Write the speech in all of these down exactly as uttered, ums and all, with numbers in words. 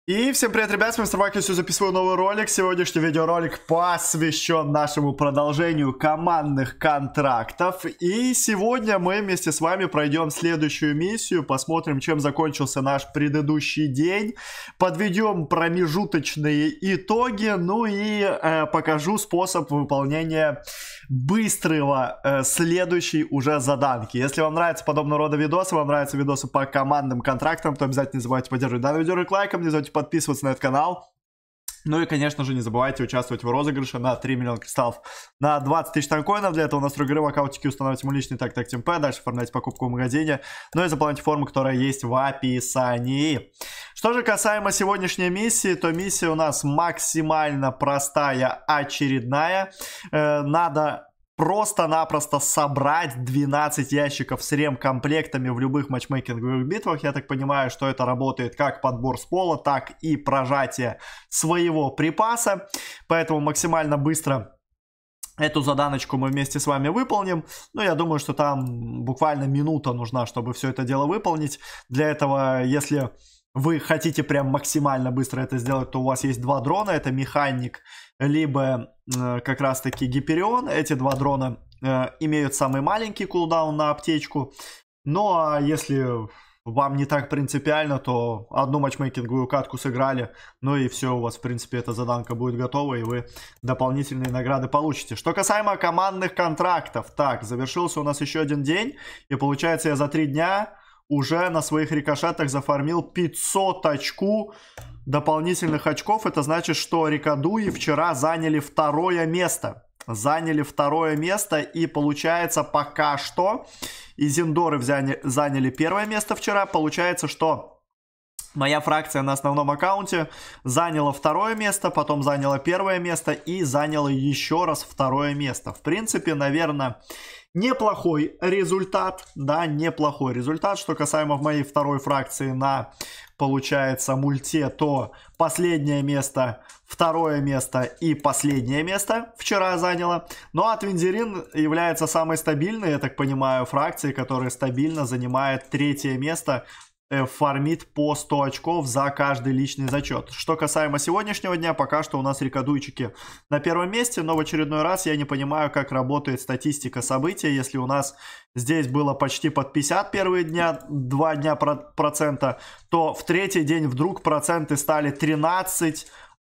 И всем привет, ребят, с вами Старбакер, записываю новый ролик. Сегодняшний видеоролик посвящен нашему продолжению командных контрактов. И сегодня мы вместе с вами пройдем следующую миссию, посмотрим, чем закончился наш предыдущий день, подведем промежуточные итоги, ну и э, покажу способ выполнения быстрого э, следующей уже заданки. Если вам нравятся подобного рода видосы, вам нравятся видосы по командным контрактам, то обязательно не забывайте поддерживать данный видеоролик лайком, не забывайте подписываться на этот канал. Ну и, конечно же, не забывайте участвовать в розыгрыше на три миллиона кристаллов на двадцать тысяч танкоинов. Для этого настройки игры в аккаунтике устанавливайте ему личный так так ТМП, дальше оформляйте покупку в магазине, ну и заполняйте форму, которая есть в описании. Что же касаемо сегодняшней миссии, то миссия у нас максимально простая, очередная. Э, надо просто-напросто собрать двенадцать ящиков с ремкомплектами в любых матчмейкинговых битвах. Я так понимаю, что это работает как подбор с пола, так и прожатие своего припаса. Поэтому максимально быстро эту заданочку мы вместе с вами выполним. Ну, я думаю, что там буквально минута нужна, чтобы все это дело выполнить. Для этого, если вы хотите прям максимально быстро это сделать, то у вас есть два дрона. Это механик, либо э, как раз таки Гиперион. Эти два дрона э, имеют самый маленький кулдаун на аптечку. Ну а если вам не так принципиально, то одну матчмейкинговую катку сыграли, ну и все, у вас в принципе эта заданка будет готова, и вы дополнительные награды получите. Что касаемо командных контрактов, так, завершился у нас еще один день, и получается я за три дня уже на своих рикошетах зафармил пятьсот очку дополнительных очков. Это значит, что Рикадуи вчера заняли второе место. Заняли второе место. И получается пока что Изендоры взяли, заняли первое место вчера. Получается, что моя фракция на основном аккаунте заняла второе место, потом заняла первое место и заняла еще раз второе место. В принципе, наверное, неплохой результат, да, неплохой результат. Что касаемо моей второй фракции на, получается, мульте, то последнее место, второе место и последнее место вчера заняла. Ну а Твинзерин является самой стабильной, я так понимаю, фракцией, которая стабильно занимает третье место, фармит по сто очков за каждый личный зачет. Что касаемо сегодняшнего дня, пока что у нас рикадуйчики на первом месте, но в очередной раз я не понимаю, как работает статистика событий. Если у нас здесь было почти под пятьдесят первые дня, два дня процента, то в третий день вдруг проценты стали тринадцать,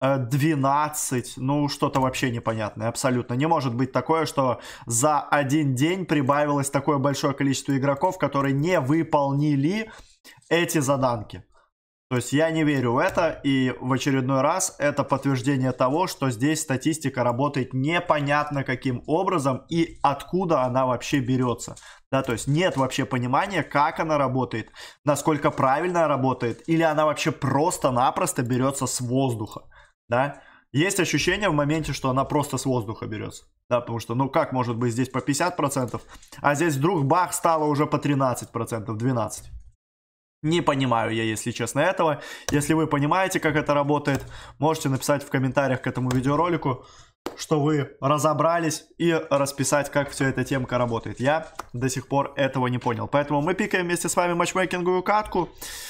двенадцать, ну что-то вообще непонятное, абсолютно. Не может быть такое, что за один день прибавилось такое большое количество игроков, которые не выполнили эти заданки. То есть я не верю в это, и в очередной раз это подтверждение того, что здесь статистика работает непонятно каким образом и откуда она вообще берется. Да, то есть нет вообще понимания, как она работает, насколько правильно работает, или она вообще просто-напросто берется с воздуха. Да? Есть ощущение в моменте, что она просто с воздуха берется. Да, потому что, ну как может быть здесь по пятьдесят процентов, а здесь вдруг бах, стало уже по тринадцать процентов, двенадцать процентов. Не понимаю я, если честно, этого. Если вы понимаете, как это работает, можете написать в комментариях к этому видеоролику, что вы разобрались, и расписать, как все эта темка работает. Я до сих пор этого не понял. Поэтому мы пикаем вместе с вами матчмейкинговую катку.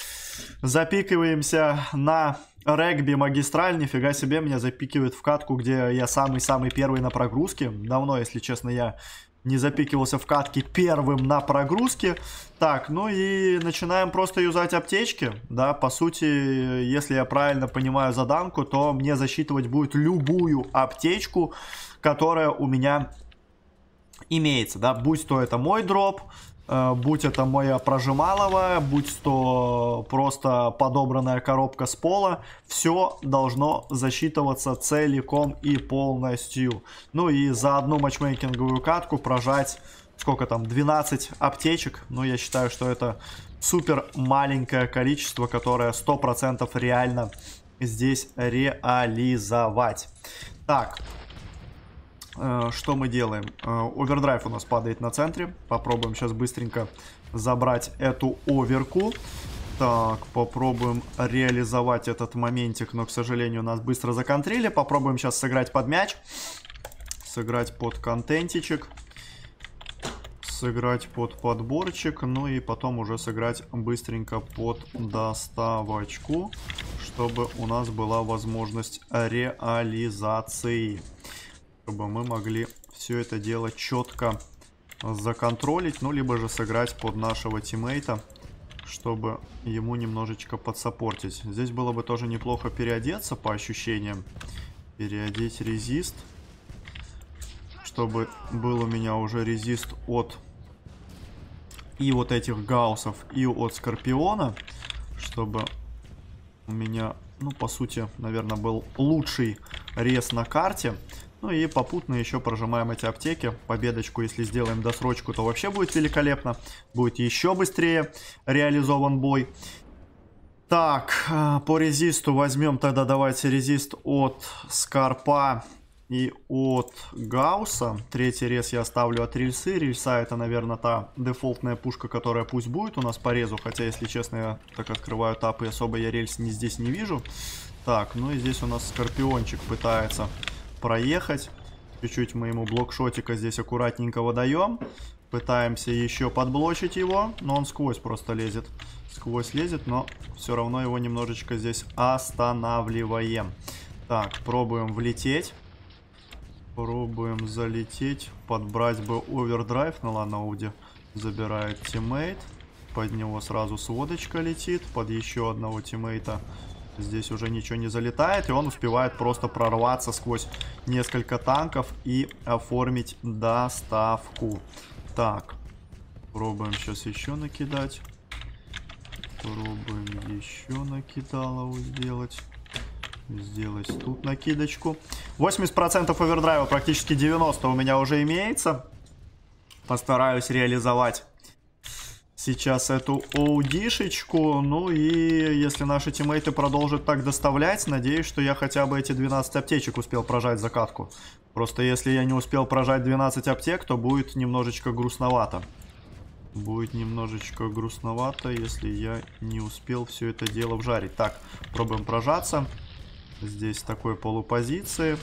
Запикиваемся на регби магистраль. Нифига себе, меня запикивают в катку, где я самый-самый первый на прогрузке. Давно, если честно, я не запикивался в катке первым на прогрузке. Так, ну и начинаем просто юзать аптечки. Да, по сути, если я правильно понимаю заданку, то мне засчитывать будет любую аптечку, которая у меня имеется. Да, будь то это мой дроп, будь это моя прожималова, будь то просто подобранная коробка с пола, все должно засчитываться целиком и полностью. Ну и за одну матчмейкинговую катку прожать, сколько там, двенадцать аптечек. Ну, я считаю, что это супер маленькое количество, которое сто процентов реально здесь реализовать. Так. Что мы делаем? Овердрайв у нас падает на центре. Попробуем сейчас быстренько забрать эту оверку. Так, попробуем реализовать этот моментик, но, к сожалению, нас быстро законтрили. Попробуем сейчас сыграть под мяч. Сыграть под контентичек. Сыграть под подборчик. Ну и потом уже сыграть быстренько под доставочку. чтобы у нас была возможность реализации. Чтобы мы могли все это дело четко законтролить, ну, либо же сыграть под нашего тиммейта, чтобы ему немножечко подсаппортить. Здесь было бы тоже неплохо переодеться по ощущениям. Переодеть резист. Чтобы был у меня уже резист от и вот этих гауссов, и от Скорпиона. Чтобы у меня, ну, по сути, наверное, был лучший рез на карте. Ну и попутно еще прожимаем эти аптеки. Победочку, если сделаем досрочку, то вообще будет великолепно. Будет еще быстрее реализован бой. Так, по резисту возьмем тогда, давайте, резист от Скорпа и от Гаусса. Третий рез я оставлю от рельсы. Рельса это, наверное, та дефолтная пушка, которая пусть будет у нас по резу. Хотя, если честно, я так открываю тапы, особо я рельс не здесь не вижу. Так, ну и здесь у нас Скорпиончик пытается проехать. Чуть-чуть мы ему блокшотика здесь аккуратненько выдаем. Пытаемся еще подблочить его, но он сквозь просто лезет. Сквозь лезет, но все равно его немножечко здесь останавливаем. Так, пробуем влететь. Пробуем залететь. Подбрать бы овердрайв. Ну ладно, Ауди забирает тиммейт. Под него сразу сводочка летит. Под еще одного тиммейта здесь уже ничего не залетает. И он успевает просто прорваться сквозь несколько танков и оформить доставку. Так. Пробуем сейчас еще накидать. Пробуем еще накидалову сделать. Сделать тут накидочку. восемьдесят процентов овердрайва, практически девяносто у меня уже имеется. Постараюсь реализовать сейчас эту оудишечку. Ну и если наши тиммейты продолжат так доставлять, надеюсь, что я хотя бы эти двенадцать аптечек успел прожать за катку. Просто если я не успел прожать двенадцать аптек, то будет немножечко грустновато. Будет немножечко грустновато, если я не успел все это дело вжарить. Так, пробуем прожаться. Здесь в такой полупозиции.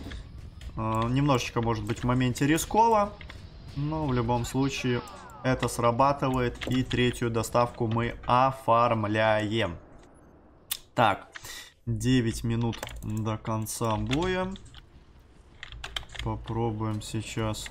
Э, немножечко, может быть, в моменте рисково. Но в любом случае это срабатывает. И третью доставку мы оформляем. Так, девять минут до конца боя. Попробуем сейчас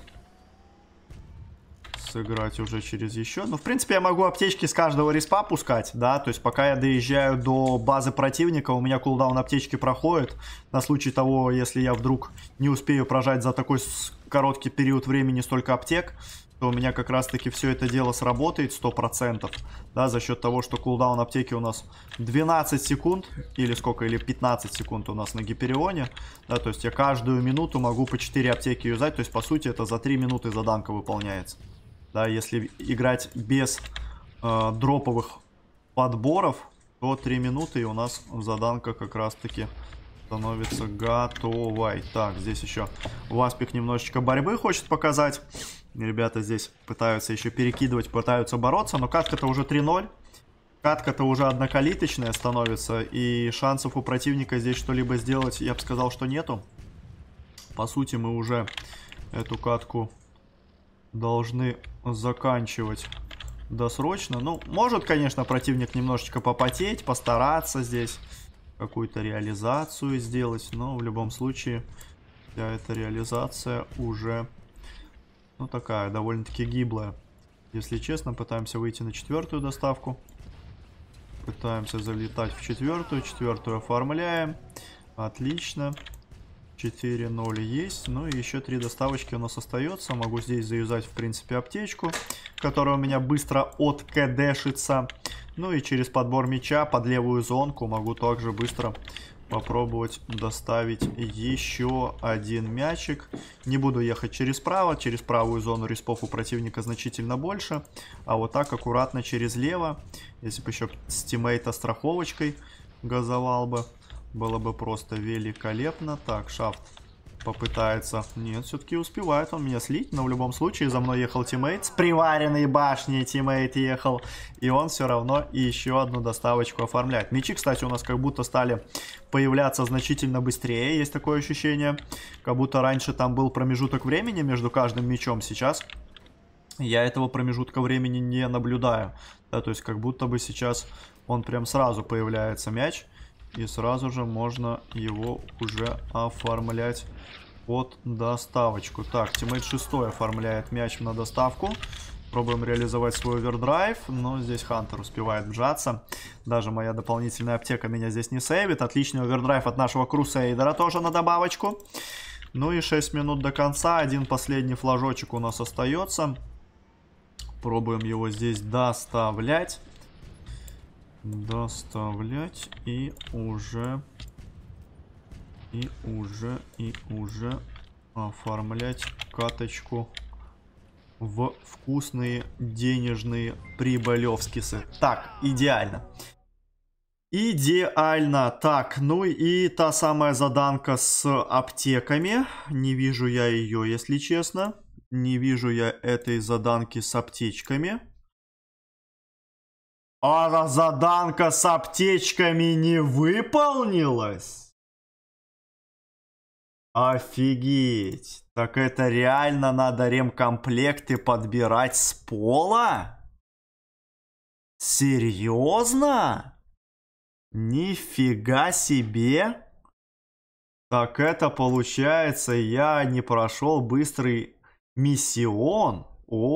сыграть уже через еще. Ну, в принципе, я могу аптечки с каждого респа пускать, да, то есть пока я доезжаю до базы противника, у меня кулдаун аптечки проходит. На случай того, если я вдруг не успею прожать за такой короткий период времени столько аптек, то у меня как раз-таки все это дело сработает сто процентов, да, за счет того, что кулдаун аптеки у нас двенадцать секунд, или сколько, или пятнадцать секунд у нас на Гиперионе, да, то есть я каждую минуту могу по четыре аптеки юзать, то есть, по сути, это за три минуты заданка выполняется. Да, если играть без э, дроповых подборов, то три минуты и у нас заданка как раз-таки становится готовой. Так, здесь еще Васпик немножечко борьбы хочет показать. Ребята здесь пытаются еще перекидывать, пытаются бороться, но катка-то уже три ноль. Катка-то уже однокалиточная становится, и шансов у противника здесь что-либо сделать, я бы сказал, что нету. По сути, мы уже эту катку должны заканчивать досрочно. Ну, может, конечно, противник немножечко попотеть, постараться здесь какую-то реализацию сделать, но в любом случае вся эта реализация уже, ну, такая, довольно-таки гиблая. Если честно, пытаемся выйти на четвертую доставку. Пытаемся залетать в четвертую. Четвертую оформляем. Отлично. четыре ноль есть. Ну и еще три доставочки у нас остается. Могу здесь заюзать, в принципе, аптечку, которая у меня быстро откэдэшится. Ну и через подбор мяча под левую зонку могу также быстро попробовать доставить еще один мячик. Не буду ехать через право. Через правую зону респов у противника значительно больше. А вот так аккуратно через лево. Если бы еще с тиммейта страховочкой газовал бы, было бы просто великолепно. Так, Шафт попытается... Нет, все-таки успевает он меня слить. Но в любом случае за мной ехал тиммейт. С приваренной башней тиммейт ехал. И он все равно еще одну доставочку оформляет. Мячи, кстати, у нас как будто стали появляться значительно быстрее. Есть такое ощущение. Как будто раньше там был промежуток времени между каждым мячом. Сейчас я этого промежутка времени не наблюдаю. Да, то есть как будто бы сейчас он прям сразу появляется мяч. И сразу же можно его уже оформлять под доставочку. Так, тиммейт шестой оформляет мяч на доставку. Пробуем реализовать свой овердрайв, но здесь Хантер успевает вжаться. Даже моя дополнительная аптека меня здесь не сейвит. Отличный овердрайв от нашего Крусейдера тоже на добавочку. Ну и шесть минут до конца. Один последний флажочек у нас остается. Пробуем его здесь доставлять. Доставлять и уже... И уже, и уже оформлять каточку в вкусные денежные прибылевскисы. Так, идеально. Идеально. Так, ну и та самая заданка с аптеками. Не вижу я ее, если честно. Не вижу я этой заданки с аптечками. А заданка с аптечками не выполнилась? Офигеть. Так это реально надо ремкомплекты подбирать с пола? Серьезно? Нифига себе. Так это получается, я не прошел быстрый миссион.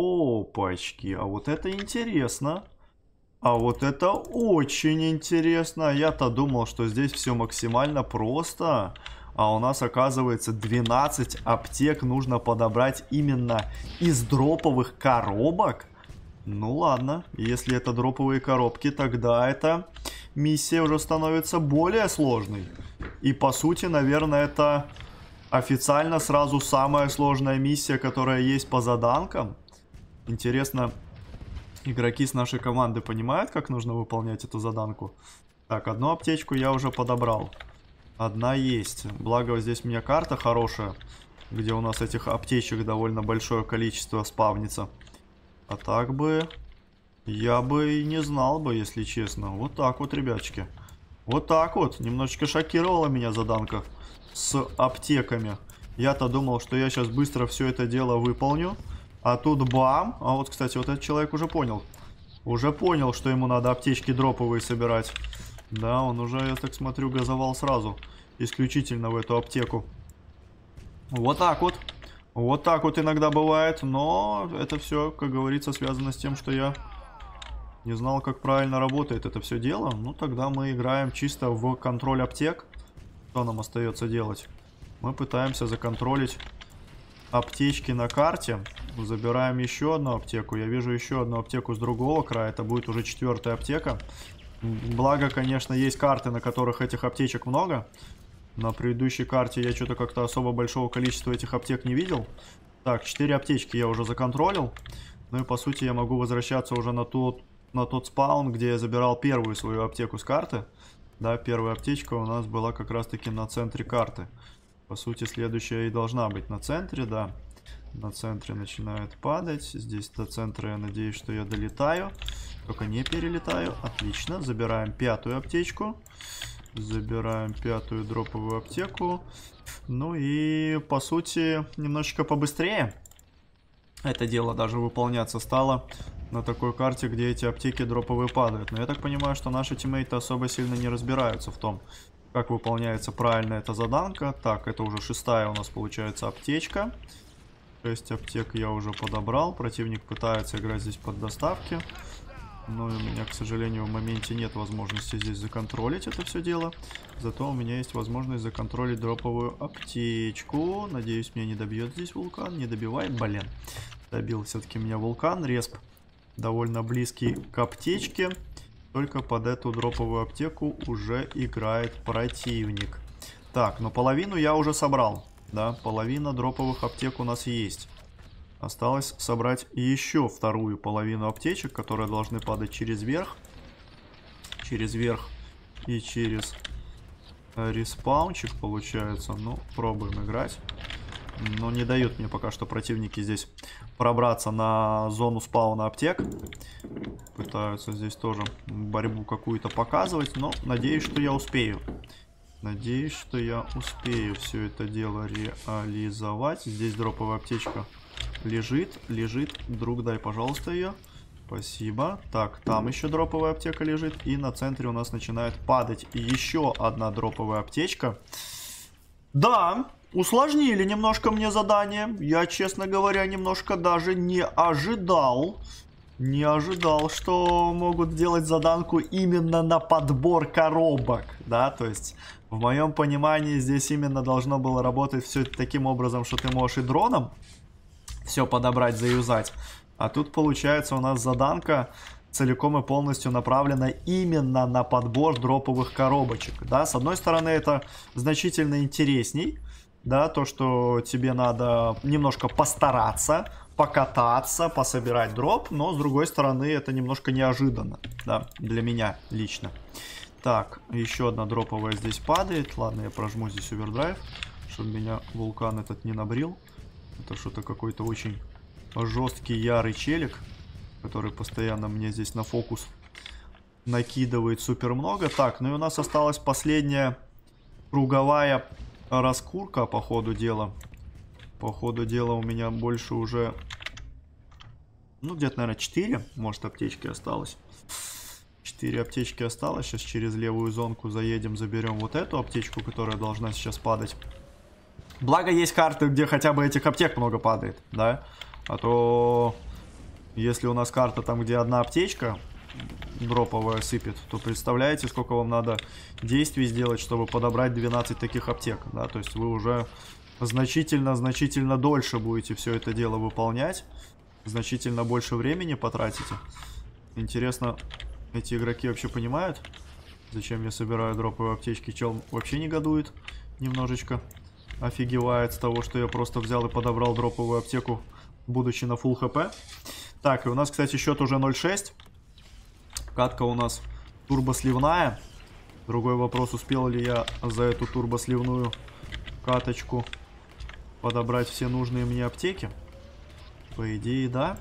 Опачки, а вот это интересно. А вот это очень интересно. Я-то думал, что здесь все максимально просто. А у нас, оказывается, двенадцать аптек нужно подобрать именно из дроповых коробок. Ну ладно, если это дроповые коробки, тогда эта миссия уже становится более сложной. И по сути, наверное, это официально сразу самая сложная миссия, которая есть по заданкам. Интересно, игроки с нашей команды понимают, как нужно выполнять эту заданку? Так, одну аптечку я уже подобрал. Одна есть. Благо, здесь у меня карта хорошая, где у нас этих аптечек довольно большое количество спавнится. А так бы я бы и не знал бы, если честно. Вот так вот, ребяточки. Вот так вот. Немножечко шокировала меня заданка с аптеками. Я-то думал, что я сейчас быстро все это дело выполню. А тут бам. А вот, кстати, вот этот человек уже понял. Уже понял, что ему надо аптечки дроповые собирать. Да, он уже, я так смотрю, газовал сразу. Исключительно в эту аптеку. Вот так вот. Вот так вот иногда бывает. Но это все, как говорится, связано с тем, что я не знал, как правильно работает это все дело. Ну, тогда мы играем чисто в контроль аптек. Что нам остается делать? Мы пытаемся законтролить аптечки на карте. Забираем еще одну аптеку. Я вижу еще одну аптеку с другого края. Это будет уже четвертая аптека. Благо, конечно, есть карты, на которых этих аптечек много. На предыдущей карте я что-то как-то особо большого количества этих аптек не видел. Так, четыре аптечки я уже законтролил. Ну и по сути я могу возвращаться уже на тот, на тот спаун, где я забирал первую свою аптеку с карты. Да, первая аптечка у нас была как раз таки на центре карты. По сути, следующая и должна быть на центре, да. На центре начинает падать. Здесь до центра я надеюсь, что я долетаю. Только не перелетаю. Отлично. Забираем пятую аптечку. Забираем пятую дроповую аптеку. Ну и, по сути, немножечко побыстрее это дело даже выполняться стало на такой карте, где эти аптеки дроповые падают. Но я так понимаю, что наши тиммейты особо сильно не разбираются в том, как выполняется правильно эта заданка. Так, это уже шестая у нас получается аптечка. шесть аптек я уже подобрал. Противник пытается играть здесь под доставки. Но у меня, к сожалению, в моменте нет возможности здесь законтролить это все дело. Зато у меня есть возможность законтролить дроповую аптечку. Надеюсь, меня не добьет здесь вулкан. Не добивает, блин. Добил все-таки меня вулкан. Респ довольно близкий к аптечке. Только под эту дроповую аптеку уже играет противник. Так, но половину я уже собрал. Да, половина дроповых аптек у нас есть. Осталось собрать еще вторую половину аптечек, которые должны падать через верх. Через верх и через респаунчик получается. Ну, пробуем играть. Но не дают мне пока что противники здесь пробраться на зону спауна аптек. Пытаются здесь тоже борьбу какую-то показывать. Но надеюсь, что я успею. Надеюсь, что я успею все это дело реализовать. Здесь дроповая аптечка лежит, лежит. Друг, дай, пожалуйста, ее. Спасибо. Так, там еще дроповая аптека лежит. И на центре у нас начинает падать еще одна дроповая аптечка. Да, усложнили немножко мне задание. Я, честно говоря, немножко даже не ожидал. Не ожидал, что могут сделать заданку именно на подбор коробок. Да, то есть, в моем понимании, здесь именно должно было работать все таким образом, что ты можешь и дроном все подобрать, заюзать. А тут, получается, у нас заданка целиком и полностью направлена именно на подбор дроповых коробочек. Да, с одной стороны, это значительно интересней. Да, то, что тебе надо немножко постараться, покататься, пособирать дроп. Но, с другой стороны, это немножко неожиданно. Да, для меня лично. Так, еще одна дроповая здесь падает. Ладно, я прожму здесь овердрайв, чтобы меня вулкан этот не набрил. Это что-то какой-то очень жесткий, ярый челик, который постоянно мне здесь на фокус накидывает супер много. Так, ну и у нас осталась последняя круговая раскурка по ходу дела. По ходу дела у меня больше уже, ну, где-то, наверное, четыре, может, аптечки осталось. четыре аптечки осталось. Сейчас через левую зонку заедем, заберем вот эту аптечку, которая должна сейчас падать. Благо, есть карты, где хотя бы этих аптек много падает, да? А то, если у нас карта там, где одна аптечка дроповая сыпет, то представляете, сколько вам надо действий сделать, чтобы подобрать двенадцать таких аптек, да? То есть вы уже значительно-значительно дольше будете все это дело выполнять, значительно больше времени потратите. Интересно, эти игроки вообще понимают, зачем я собираю дроповые аптечки? Чел вообще негодует немножечко. Офигевает с того, что я просто взял и подобрал дроповую аптеку, будучи на фулл хп. Так, и у нас, кстати, счет уже ноль шесть. Катка у нас турбосливная. Другой вопрос, успел ли я за эту турбосливную каточку подобрать все нужные мне аптеки. По идее, да.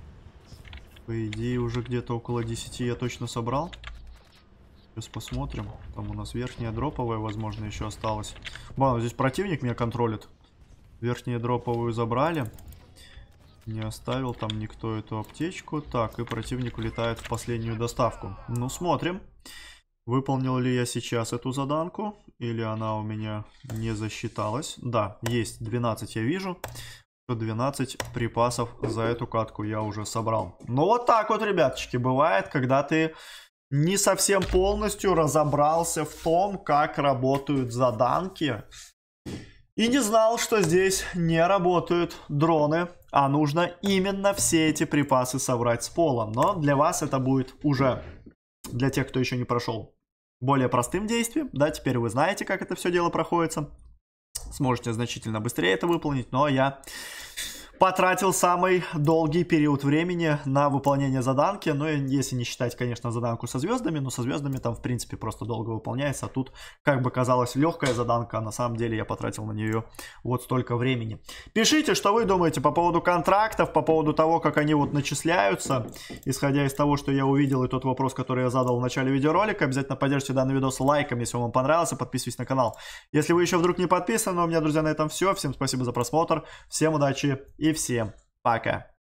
По идее, уже где-то около десяти я точно собрал. Сейчас посмотрим. Там у нас верхняя дроповая, возможно, еще осталась. Ладно, здесь противник меня контролит. Верхнюю дроповую забрали. Не оставил там никто эту аптечку. Так, и противник улетает в последнюю доставку. Ну, смотрим. Выполнил ли я сейчас эту заданку? Или она у меня не засчиталась? Да, есть двенадцать, я вижу. двенадцать припасов за эту катку я уже собрал. Ну, вот так вот, ребяточки, бывает, когда ты не совсем полностью разобрался в том, как работают заданки. И не знал, что здесь не работают дроны, а нужно именно все эти припасы собрать с пола. Но для вас это будет уже, для тех, кто еще не прошел, более простым действием. Да, теперь вы знаете, как это все дело проходится. Сможете значительно быстрее это выполнить. Но я потратил самый долгий период времени на выполнение заданки. Ну, если не считать, конечно, заданку со звездами. Но со звездами там, в принципе, просто долго выполняется. А тут, как бы казалось, легкая заданка. А на самом деле я потратил на нее вот столько времени. Пишите, что вы думаете по поводу контрактов, по поводу того, как они вот начисляются. Исходя из того, что я увидел, и тот вопрос, который я задал в начале видеоролика. Обязательно поддержите данный видос лайком, если он вам понравился. Подписывайтесь на канал, если вы еще вдруг не подписаны. У меня, друзья, на этом все. Всем спасибо за просмотр. Всем удачи и всем пока.